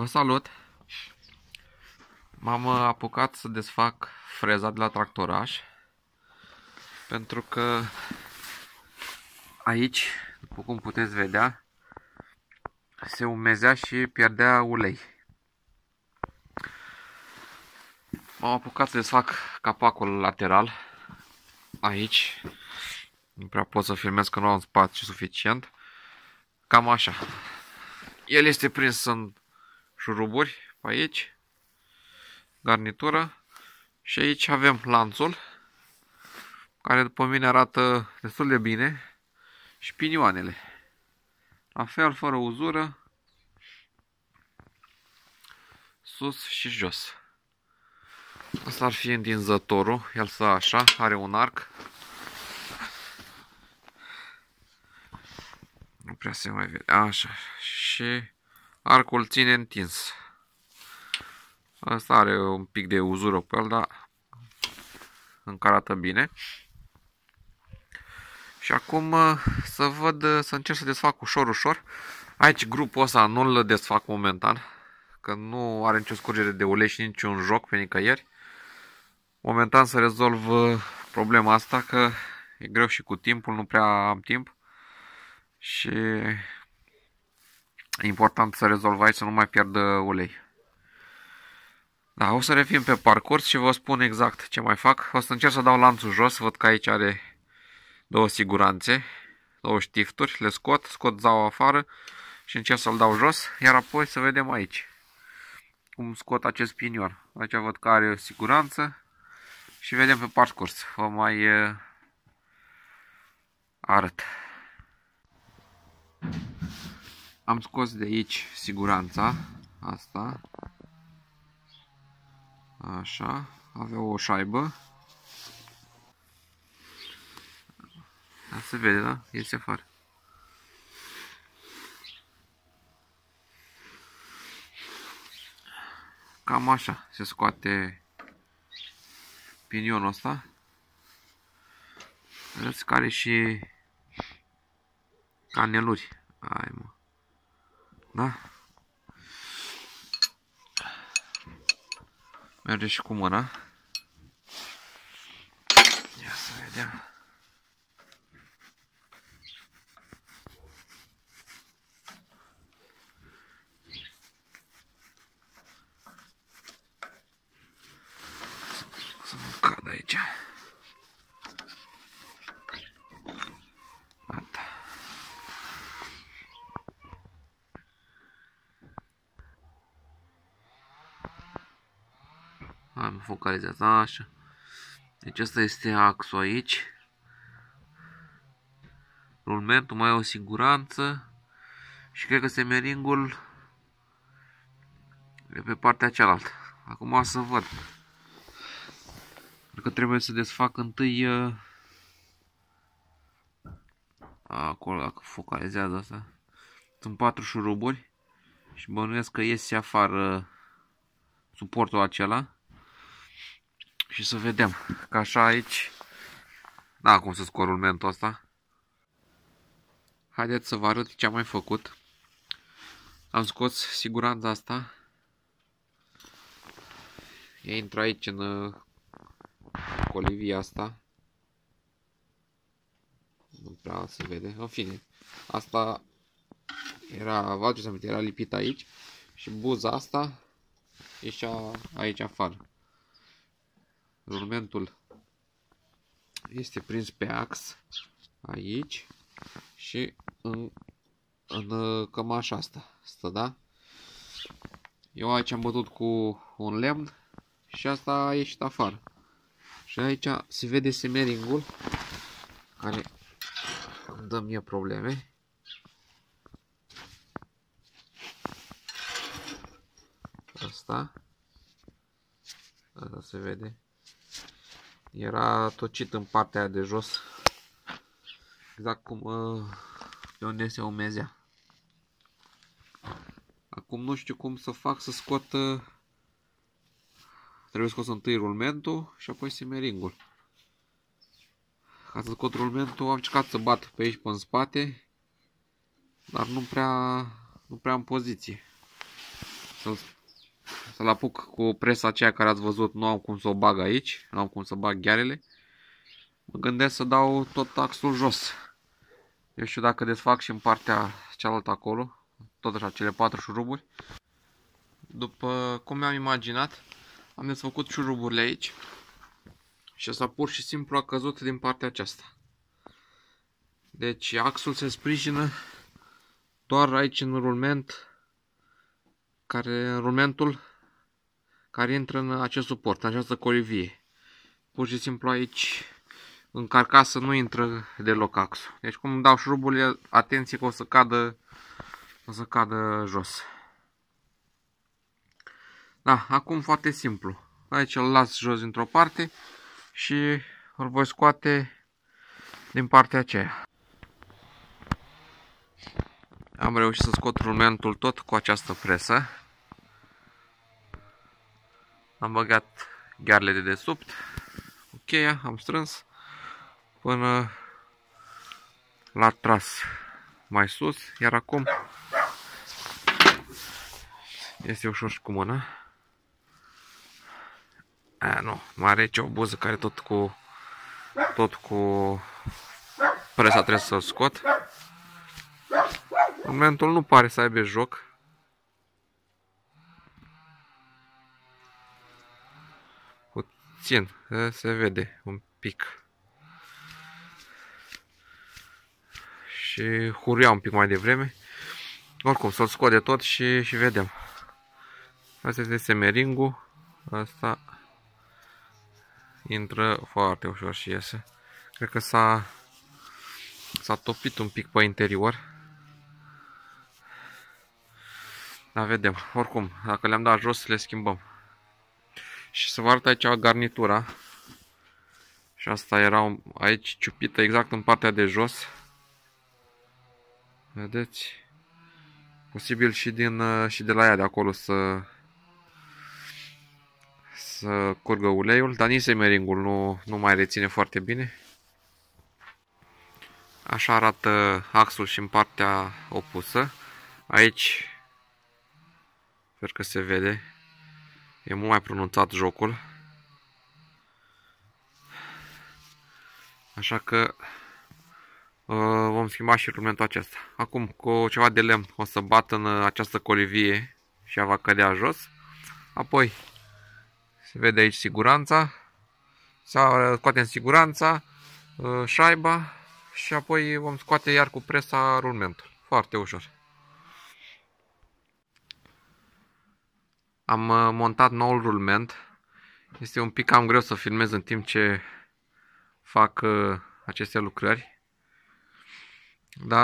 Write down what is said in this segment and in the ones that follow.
Vă salut! M-am apucat să desfac freza de la tractoraș pentru că aici, după cum puteți vedea, se umezea și pierdea ulei. M-am apucat să desfac capacul lateral aici. Nu prea pot să filmez că nu am spațiu suficient. Cam așa. El este prins în șuruburi pe aici, garnitură, și aici avem lanțul, care după mine arată destul de bine, și pinioanele. La fel, fără uzură, sus și jos. Asta ar fi întinzătorul, el stă așa, are un arc. Nu prea se mai vede, așa, și arcul ține întins. Asta are un pic de uzură pe el, dar încă arată bine. Și acum să încerc să desfac ușor. Aici grupul ăsta nu-l desfac momentan, că nu are nicio scurgere de ulei și niciun joc pe nicăieri. Momentan să rezolv problema asta, că e greu și cu timpul, nu prea am timp. Și e important să rezolv aici, să nu mai pierd ulei. Da, o să revin pe parcurs și vă spun exact ce mai fac. O să încerc să dau lanțul jos, văd că aici are două siguranțe, două știfturi, le scot zaua afară și încerc să-l dau jos, iar apoi să vedem aici cum scot acest pinion. Aici văd că are o siguranță și vedem pe parcurs. Vă mai arăt. Am scos de aici siguranța asta. Așa, avea o șaibă. Da, se vede, da? Iese afară. Cam așa se scoate pinionul ăsta. Vedeți că are și caneluri. Hai, mă. Da? Merge și cu mâna. Ia să vedem. Să nu cad aici. Gata. Am focalizat așa. Deci asta este axul aici. Rulmentul mai e o siguranță. Și cred că semeringul e pe partea cealaltă. Acum o să văd. Cred că trebuie să desfac întâi acolo, dacă focalizează asta. Sunt 4 șuruburi și bănuiesc că iese afară suportul acela. Și să vedem, că așa aici n-am cum să scot rulmentul ăsta. Haideți să vă arăt ce am mai făcut. Am scos siguranța asta. Ea intră aici în colivia asta. Nu prea se vede. În fine, asta era, era lipită aici. Și buza asta ieșea aici afară. Rulmentul este prins pe ax aici și în cămașa asta stă, da? Eu aici am bătut cu un lemn și asta a ieșit afară. Și aici se vede semeringul care îmi dă mie probleme. Asta se vede. Era tocit în partea de jos, exact cum pe unde se umezea. Acum nu știu cum să fac să scot. Trebuie scos întâi rulmentul și apoi semeringul. Ca să scot rulmentul am încercat să bat pe aici, pe în spate, dar nu prea am poziție. să-l apuc cu presa aceea care ați văzut. Nu am cum să o bag aici, nu am cum să bag ghearele. Mă gândesc să dau tot axul jos. Eu știu dacă desfac și în partea cealaltă acolo, tot așa, cele 4 șuruburi. După cum mi-am imaginat, am desfăcut șuruburile aici și ăsta pur și simplu a căzut din partea aceasta. Deci axul se sprijină doar aici în rulment, rulmentul care intră în acest suport, în această colivie. Pur și simplu aici în carcasă nu intră deloc axul. Deci cum dau șuruburile, atenție că o să cadă jos. Da, acum foarte simplu. Aici îl las jos dintr-o parte și îl voi scoate din partea aceea. Am reușit să scot rulmentul tot cu această presă. Am băgat ghearele de desubt cu cheia, am strâns până l-a tras mai sus, iar acum este ușor și cu mâna. Nu, mai are aici o buză care tot cu presa trebuie să-l scot. Rulmentul nu pare să aibă joc. Puțin, se vede un pic. Și huria un pic mai devreme. Oricum, să-l scot de tot și vedem. Asta este semeringul. Asta intră foarte ușor și iese. Cred că s-a topit un pic pe interior. Dar vedem. Oricum, dacă le-am dat jos, le schimbăm. Și să vă arăt aici garnitura. Și asta era aici ciupită exact în partea de jos. Vedeți? Posibil și de la ea de acolo să curgă uleiul, dar nici semeringul nu mai reține foarte bine. Așa arată axul și în partea opusă. Aici sper că se vede. E mult mai pronunțat jocul. Așa că vom schimba și rulmentul acesta. Acum cu ceva de lemn o să bat în această colivie și ea va cădea jos. Apoi se vede aici siguranța. Scoatem siguranța, șaiba și apoi vom scoate iar cu presa rulmentul. Foarte ușor. Am montat noul rulment. Este un pic cam greu să filmez în timp ce fac aceste lucrări. Dar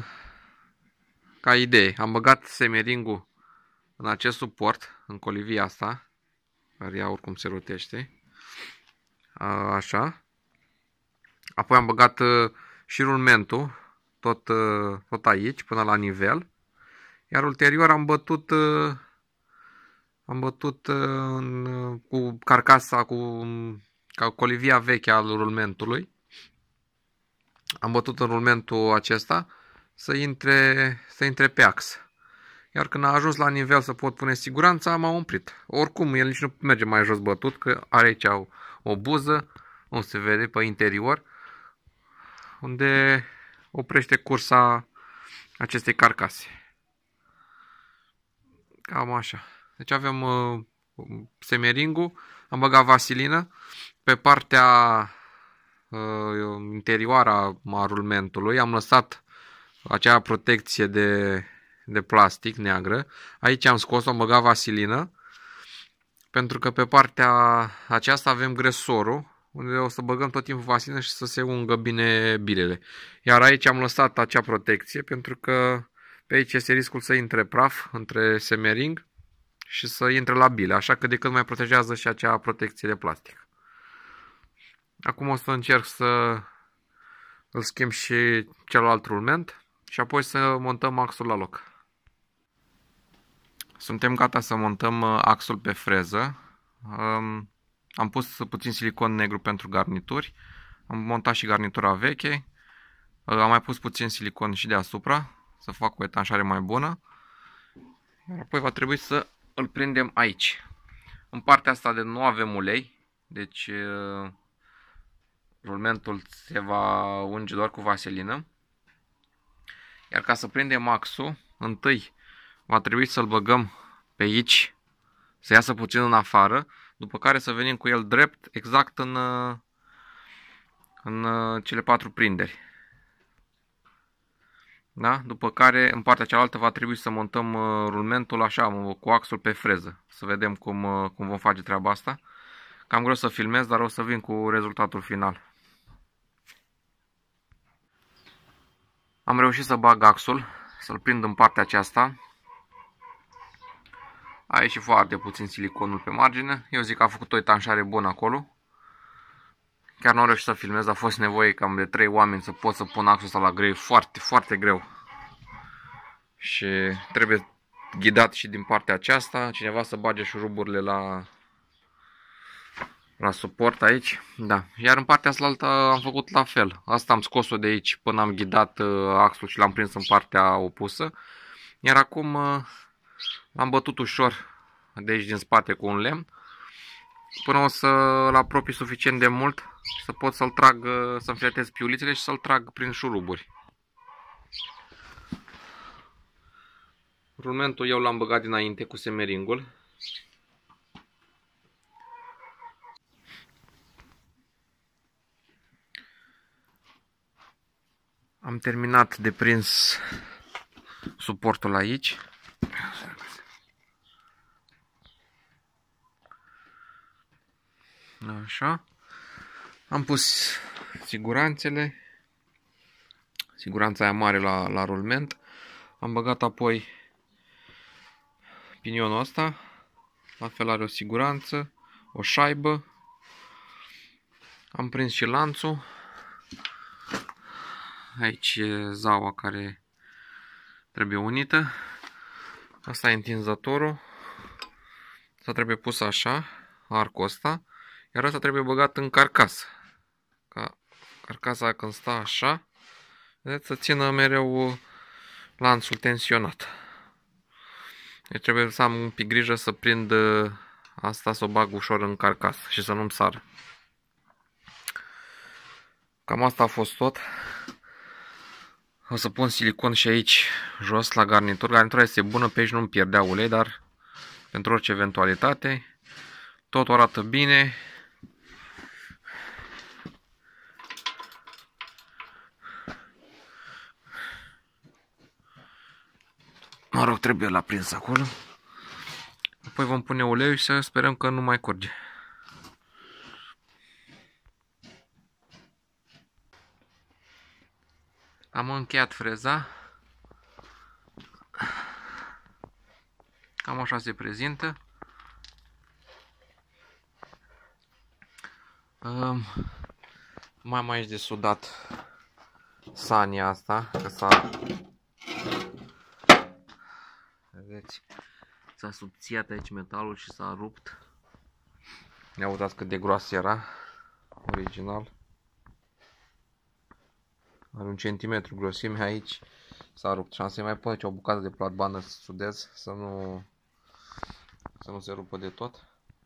ca idee, am băgat semeringul în acest suport, în colivia asta, care ea oricum se rotește. Așa. Apoi am băgat și rulmentul tot aici, până la nivel. Iar ulterior am bătut cu carcasa, cu colivia veche al rulmentului. Am bătut în rulmentul acesta să intre pe ax. Iar când a ajuns la nivel să pot pune siguranța, m-am oprit. Oricum, el nici nu merge mai jos bătut, că are aici o buză, nu se vede pe interior, unde oprește cursa acestei carcase. Cam așa. Deci avem semeringul, am băgat vasilină pe partea interioară a rulmentului, am lăsat acea protecție de plastic neagră. Aici am scos-o, am băgat vasilină, pentru că pe partea aceasta avem gresorul, unde o să băgăm tot timpul vasilină și să se ungă bine bilele. Iar aici am lăsat acea protecție, pentru că pe aici este riscul să intre praf între semering și să intre la bile, așa că decât mai protejează și acea protecție de plastic. Acum o să încerc să îl schimb și celălalt rulment și apoi să montăm axul la loc. Suntem gata să montăm axul pe freză. Am pus puțin silicon negru pentru garnituri. Am montat și garnitura veche. Am mai pus puțin silicon și deasupra, să fac o etanșare mai bună. Iar apoi va trebui să îl prindem aici. În partea asta de nu avem ulei, deci rulmentul se va unge doar cu vaselină. Iar ca să prindem axul, întâi va trebui să-l băgăm pe aici, să iasă puțin în afară, după care să venim cu el drept, exact în cele 4 prinderi. Da? După care, în partea cealaltă, va trebui să montăm rulmentul așa, cu axul pe freză. Să vedem cum vom face treaba asta. Cam greu să filmez, dar o să vin cu rezultatul final. Am reușit să bag axul, să-l prind în partea aceasta. A ieșit foarte puțin siliconul pe margine. Eu zic că a făcut o etanșare bună acolo. Chiar nu am reușit să filmez, a fost nevoie cam de 3 oameni să pot să pun axul ăsta la greu. Foarte, foarte greu. Și trebuie ghidat și din partea aceasta. Cineva să bage șuruburile la suport aici. Da. Iar în partea asta am făcut la fel. Asta am scos-o de aici până am ghidat axul și l-am prins în partea opusă. Iar acum l-am bătut ușor de aici din spate cu un lemn. Până o să-l apropii suficient de mult să pot să-l trag, să înfiletez piulițele și să-l trag prin șuruburi. Rulmentul eu l-am băgat dinainte cu semeringul. Am terminat de prins suportul aici. Așa. Am pus siguranțele. Siguranța aia mare la rulment. Am băgat apoi pinionul ăsta. La fel are o siguranță, o șaibă. Am prins și lanțul. Aici e zaua care trebuie unită. Asta e întinzătorul. Asta trebuie pus așa, arcul ăsta. Iar asta trebuie băgat în carcasă. Ca carcasa când stă așa, vedeți, să țină mereu lanțul tensionat. Deci trebuie să am un pic grijă să prind asta, să o bag ușor în carcasă și să nu-mi sară. Cam asta a fost tot. O să pun silicon și aici jos la garnitur. Garnitura este bună, pe aici nu-mi pierdea ulei, dar pentru orice eventualitate. Totul arată bine. Mă rog, trebuie la prins acolo. Apoi vom pune uleiul și să sperăm că nu mai curge. Am încheiat freza. Cam așa se prezintă. Mai am aici de sudat sania asta, că s-a... Vedeți? S-a subțiat aici metalul și s-a rupt. Ia uitați cât de groasă era. Original. Are 1 centimetru grosime aici. S-a rupt și am să mai pun aici o bucată de platbană să sudez, să nu se rupă de tot.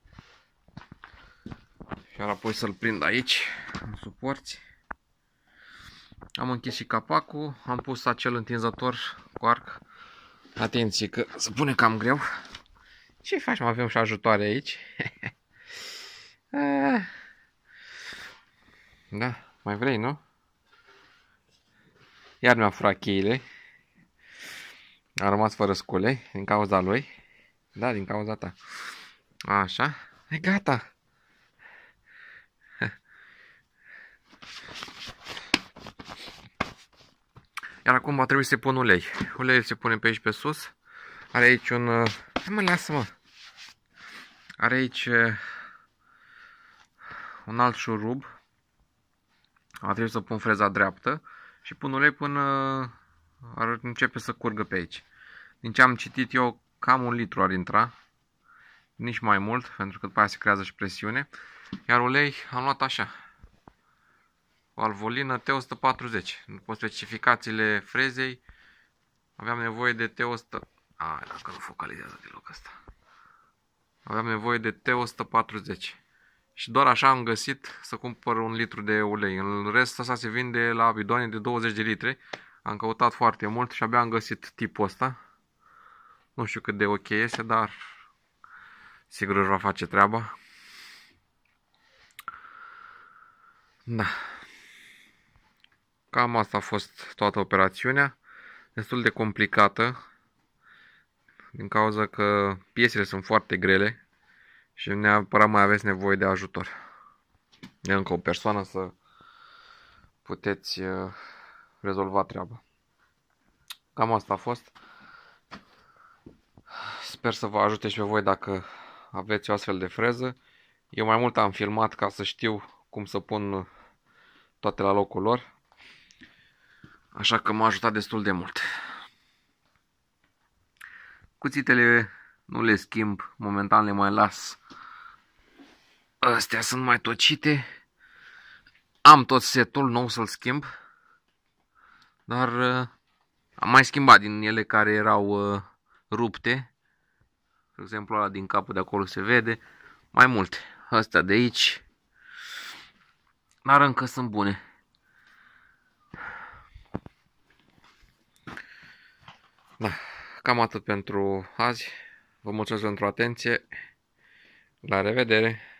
Iar apoi să-l prind aici, în suporți. Am închis și capacul, am pus acel întinzător cu arc. Atenție că se pune cam greu. Ce faci, mă? Avem și ajutoare aici. Da, mai vrei, nu? Iar mi-a furat cheile. A rămas fără scule din cauza lui. Da, din cauza ta. Așa. E gata. Iar acum va trebui să pun ulei. Uleiul se pune pe aici pe sus. Are aici un... Hai mă, lasă-mă. Are aici un alt șurub. Va trebui să pun freza dreaptă. Și pun ulei până ar începe să curgă pe aici. Din ce am citit eu, cam 1 litru ar intra. Nici mai mult, pentru că după aia se creează și presiune. Iar ulei am luat așa. Valvolină T140. După specificațiile frezei aveam nevoie de T100. Dacă nu focalizează deloc asta. Aveam nevoie de T140. Și doar așa am găsit să cumpăr 1 litru de ulei. În rest, asta se vinde la bidoane de 20 de litri. Am căutat foarte mult și abia am găsit tipul ăsta. Nu știu cât de ok este, dar sigur își va face treaba. Da. Cam asta a fost toată operațiunea. Destul de complicată. Din cauza că piesele sunt foarte grele. Și neapărat mai aveți nevoie de ajutor. De încă o persoană să puteți rezolva treaba. Cam asta a fost. Sper să vă ajute și pe voi dacă aveți o astfel de freză. Eu mai mult am filmat ca să știu cum să pun toate la locul lor. Așa că m-a ajutat destul de mult. Cuțitele nu le schimb, momentan le mai las. Astea sunt mai tocite. Am tot setul, nou să-l schimb. Dar am mai schimbat din ele care erau rupte. De exemplu, ăla din capul de acolo se vede. Mai multe. Astea de aici. Dar încă sunt bune. Da, cam atât pentru azi. Vă mulțumesc pentru atenție. La revedere!